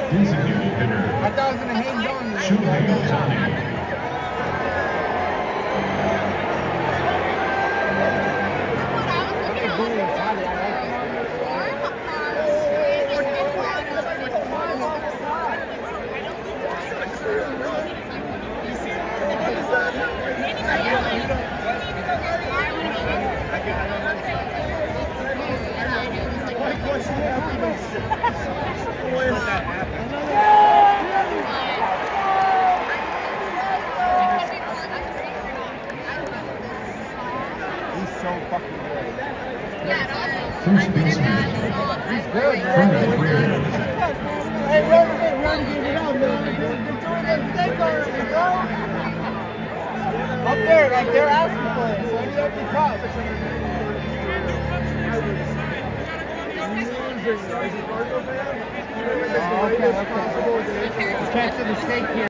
Designated hitter, I thought I was going to hang on. Shohei Ohtani. He's so fucking good. First baseman, He's good, Freddie Freeman. Hey, run, give it up, man. They're doing that steak already, bro. Up there, like they're asking for it, so you have to cut. Okay. Catch the steak here.